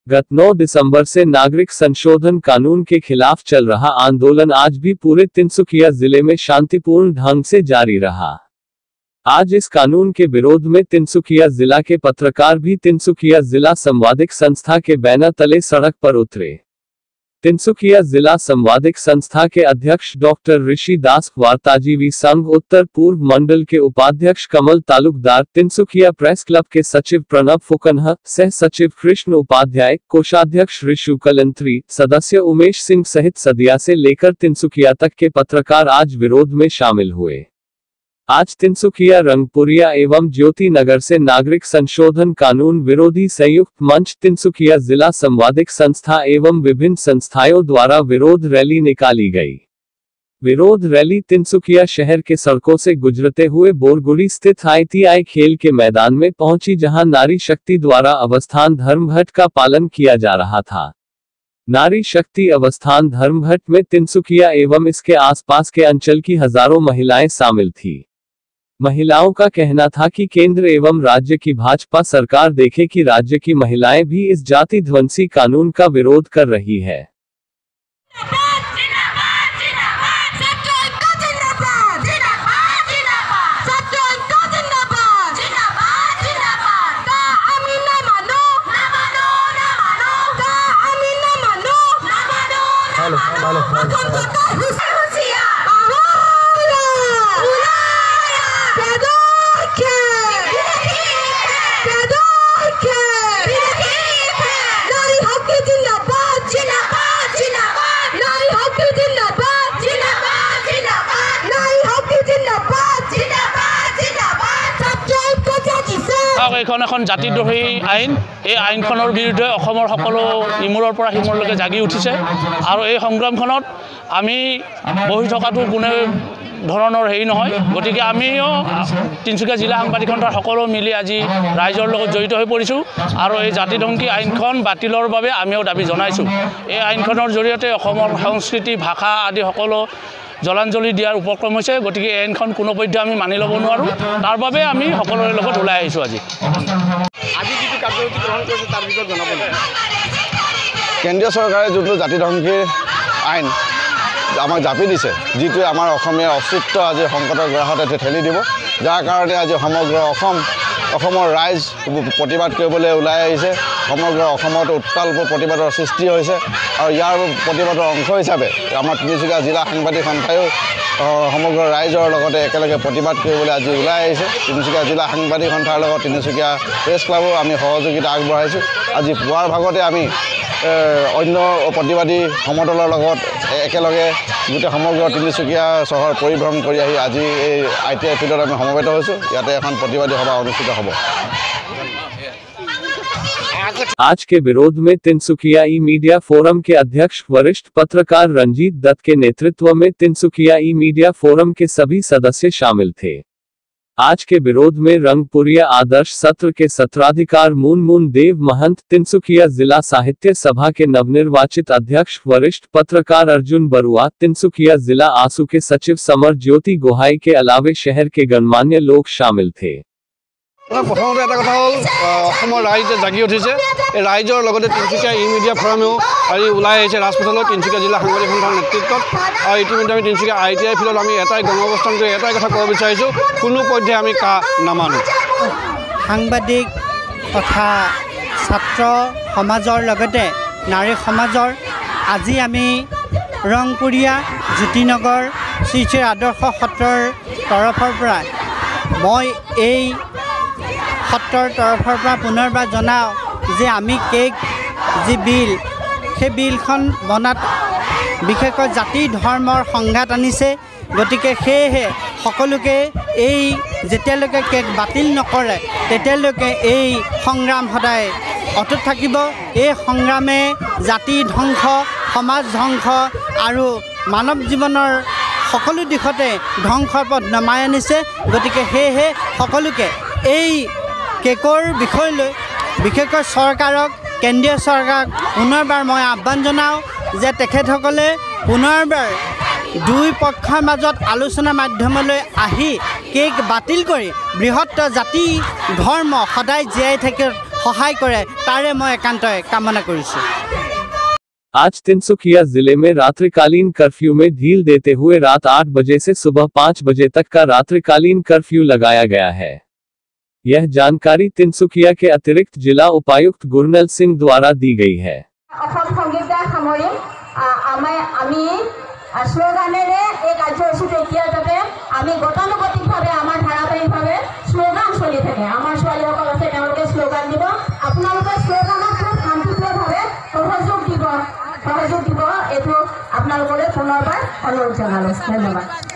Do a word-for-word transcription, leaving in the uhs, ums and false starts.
गत नौ दिसंबर से नागरिक संशोधन कानून के खिलाफ चल रहा आंदोलन आज भी पूरे तिनसुकिया जिले में शांतिपूर्ण ढंग से जारी रहा। आज इस कानून के विरोध में तिनसुकिया जिला के पत्रकार भी तिनसुकिया जिला संवादिक संस्था के बैनर तले सड़क पर उतरे। तिनसुकिया जिला संवादिक संस्था के अध्यक्ष डॉक्टर ऋषि दास, वार्ताजीवी संघ उत्तर पूर्व मंडल के उपाध्यक्ष कमल तालुकदार, तिनसुकिया प्रेस क्लब के सचिव प्रणब फुकनह, सह सचिव कृष्ण उपाध्याय, कोषाध्यक्ष ऋषु कलंत्री, सदस्य उमेश सिंह सहित सदिया से लेकर तिनसुकिया तक के पत्रकार आज विरोध में शामिल हुए। आज तिनसुकिया, रंगपुरिया एवं ज्योति नगर से नागरिक संशोधन कानून विरोधी संयुक्त मंच, तिनसुकिया जिला संवादिक संस्था एवं विभिन्न संस्थाओं द्वारा विरोध रैली निकाली गई। विरोध रैली तिनसुकिया शहर के सड़कों से गुजरते हुए बोरगुड़ी स्थित आईटीआई खेल के मैदान में पहुंची, जहां नारी शक्ति द्वारा अवस्थान धर्मघट का पालन किया जा रहा था। नारी शक्ति अवस्थान धर्मघट में तिनसुकिया एवं इसके आसपास के अंचल की हजारों महिलाएं शामिल थी। महिलाओं का कहना था कि केंद्र एवं राज्य की भाजपा सरकार देखे कि राज्य की महिलाएं भी इस जाति ध्वंसी कानून का विरोध कर रही है। এইখন এখন জাতিদ্ৰোহী আইন। এই আইনখনৰ বিৰুদ্ধে অসমৰ সকলো ইমূৰৰ পৰা সিমূৰলৈকে জাগি উঠিছে আৰু এই সংগ্ৰামখনত আমি বহি থকাটো কোনো ধৰণৰ হেৰি নহয়। গতিকে আমিও তিনচুকীয়া জিলা সাংবাদিক সন্থাৰ সকলো মিলি আজি ৰাইজৰ লগত জড়িত হৈ পৰিছোঁ আৰু এই জাতিধ্বংসী আইনখন বাতিলৰ বাবে আমিও দাবী জনাইছোঁ। এই আইনখনৰ জৰিয়তে অসমৰ সংস্কৃতি, ভাষা আদি সকলো জলাঞ্জলি দিয়াৰ উপক্ৰম হৈছে। গতিকে এই আইনখন কোনোপধ্যে আমি মানি ল'ব নোৱাৰোঁ। তাৰ বাবে আমি সকলোৰে লগত ওলাই আহিছোঁ। আজি আজি যিটো কাৰ্যসূচী গ্ৰহণ কৰিছে তাৰ বিষয়ে জনাব। কেন্দ্ৰীয় চৰকাৰে যোনটো জাতিধ্বংসী আইন আমাক জাপি দিছে, যিটোৱে আমাৰ অসমীয়া অস্তিত্ব আজি সংকটৰ গৰাহত ঠেলি দিব, যাৰ কাৰণে আজি সমগ্ৰ অসম অসমৰ ৰাইজ প্ৰতিবাদ কৰিবলৈ ওলাই আহিছে। সমগ্ৰ অসমত উত্তাল প্ৰতিবাদৰ সৃষ্টি হৈছে আৰু ইয়াৰ প্ৰতিবাদৰ অংশ হিচাপে আমাৰ তিনিচুকীয়া জিলা সাংবাদিক সন্থায়ো সমগ্ৰ ৰাইজৰ লগতে একেলগে প্ৰতিবাদ কৰিবলৈ আজি ওলাই আহিছে। তিনিচুকীয়া জিলা সাংবাদিক সন্থাৰ লগত তিনিচুকীয়া প্ৰেছ ক্লাবো আমি সহযোগিতা আগবঢ়াইছোঁ। আজি পুৱাৰ ভাগতে আমি অন্য প্ৰতিবাদী সমদলৰ লগত একেলগে গোটেই সমগ্ৰ তিনিচুকীয়া চহৰ পৰিভ্ৰমণ কৰি আহি আজি এই আই টি আই ফিল্ডত আমি সমবেত হৈছোঁ। ইয়াতে এখন প্ৰতিবাদী সভা অনুষ্ঠিত হ'ব। आज के विरोध में तिनसुकिया ई मीडिया फोरम के अध्यक्ष वरिष्ठ पत्रकार रंजीत दत्त के नेतृत्व में तिनसुकिया ई मीडिया फोरम के सभी सदस्य शामिल थे। आज के विरोध में रंगपुरिया आदर्श सत्र के सत्राधिकार मून मून देव महंत, तिनसुकिया जिला साहित्य सभा के नवनिर्वाचित अध्यक्ष वरिष्ठ पत्रकार अर्जुन बरुआ, तिनसुकिया जिला आसू के सचिव समर ज्योति गोहाई के अलावे शहर के गणमान्य लोग शामिल थे। প্ৰথমতে এটা কথা হ'ল, অসমৰ ৰাইজে জাগি উঠিছে। এই ৰাইজৰ লগতে তিনিচুকীয়া ই মিডিয়া ফৰামেও আজি ওলাই আহিছে ৰাজপথলৈ তিনিচুকীয়া জিলা সাংবাদিক সন্থাৰ নেতৃত্বত। আৰু ইতিমধ্যে আমি তিনিচুকীয়া আই টি আই ফিল্ডত আমি এটাই গণঅৱস্থান কৰি এটাই কথা ক'ব বিচাৰিছোঁ, কোনো পধ্যে আমি কা নামানো। সাংবাদিক তথা ছাত্ৰ সমাজৰ লগতে নাৰী সমাজৰ আজি আমি ৰংপুৰীয়া জ্যোতিনগৰ শ্ৰী শ্ৰী আদৰ্শ সত্ৰৰ তৰফৰ পৰা মই এই সত্ৰৰ তৰফৰ পৰা পুনৰবাৰ জনাওঁ যে আমি কেক যি বিল, সেই বিলখন বনাত বিশেষকৈ জাতি ধৰ্মৰ সংঘাত আনিছে। গতিকে সেয়েহে সকলোকে এই যেতিয়ালৈকে কেক বাতিল নকৰে তেতিয়ালৈকে এই সংগ্ৰাম সদায় অটুট থাকিব। এই সংগ্ৰামে জাতি ধ্বংস, সমাজ ধ্বংস আৰু মানৱ জীৱনৰ সকলো দিশতে ধ্বংসৰ পথ নমাই আনিছে। গতিকে সেয়েহে সকলোকে এই কেকৰ বিষয়লৈ বিশেষকৈ চৰকাৰক, কেন্দ্ৰীয় চৰকাৰক পুনৰবাৰ মই আহ্বান জনাওঁ যে তেখেতসকলে পুনৰবাৰ দুই পক্ষৰ মাজত আলোচনা মাধ্যমলৈ আহি কেক বাতিল কৰি বৃহৎ জাতি ধৰ্ম সদায় জীয়াই থাকি সহায় কৰে তাৰে মই একান্তই কামনা কৰিছোঁ। आज तिनसुकिया जिले में रात्रिकालीन कर्फ्यू में ढील देते हुए रात आठ बजे से सुबह पाँच बजे तक का रात्रिकालीन कर्फ्यू लगाया गया है। यह जानकारी तिनसुकिया के अतिरिक्त जिला उपायुक्त गुरनल सिंह द्वारा दी गई है। শ্লোগানেৰে এই কাৰ্যসূচীটো এতিয়া যাতে আমি গতানুগতিকভাৱে আমাৰ ধাৰাবাহিকভাৱে শ্লোগান চলি থাকে। আমাৰ ছোৱালীসকল আছে, তেওঁলোকে শ্লোগান দিব। আপোনালোকে শ্লোগানত খুব শান্তিপ্ৰিয়ভাৱে সহযোগ দিব সহযোগ দিব এইটো আপোনালোকলৈ পুনৰবাৰ অনুৰোধ জনালোঁ। ধন্যবাদ।